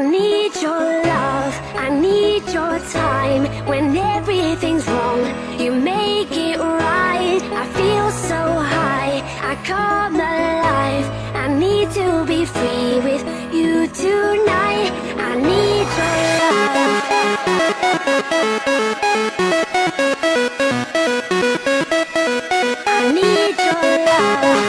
need your love, I need your time. When everything's wrong, you make it right. I feel so high, I come alive. I need to be free with you tonight. I need your love. I need your love.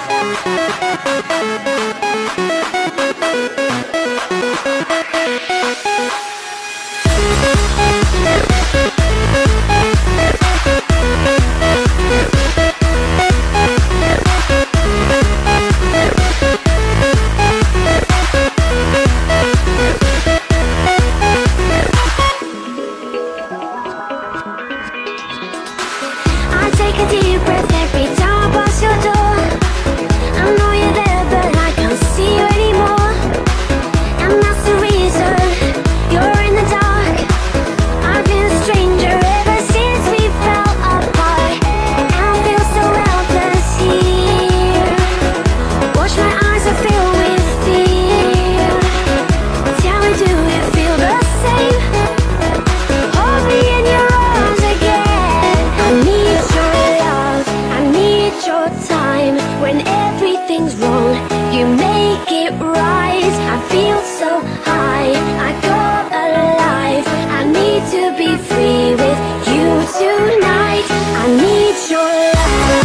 I take a deep breath every time I pass your door. I know you're there, but I can't see you anymore. And that's the reason you're in the dark. I've been a stranger ever since we fell apart. And I feel so helpless here. Watch my eyes are filled with fear. Tell me, do you feel the same? Hold me in your arms again. I need your love, I need your time. When everything's wrong, you make it right. I feel so high, I come alive. I need to be free with you tonight. I need your love.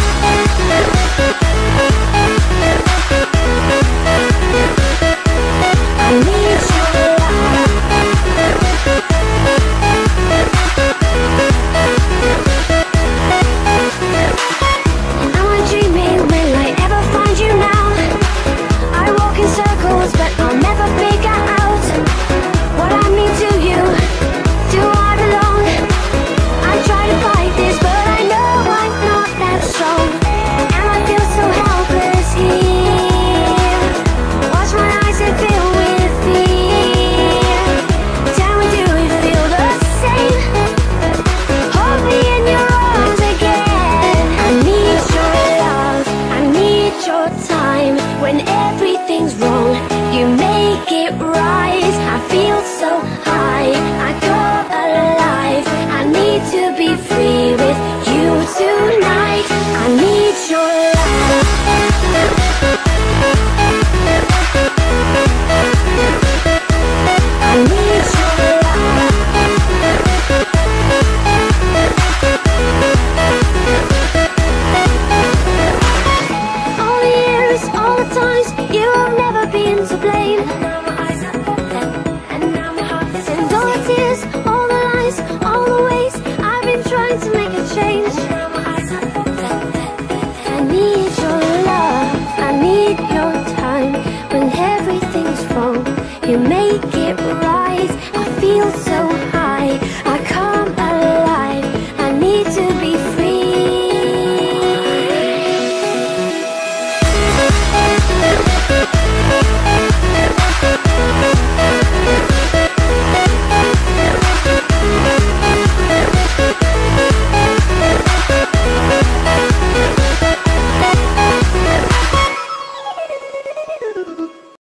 I need your love. Am I dreaming? Will I ever find you now? I walk in circles, but I'll never figure out what I mean to you. Do I belong? I try to fight this, but I know I'm not that strong. And I feel so helpless here. Watch my eyes and fill with fear. Tell me, do you feel the same? Hold me in your arms again. I need your love, I need your time. When everything's wrong, you make it right. I feel so high, I come alive. I need to be free with you tonight. I need your love. I need your love. All the years, all the times, you have never been to blame. And now my eyes are open, and now my heart is and all the tears, all the lies, all the ways I've been trying to make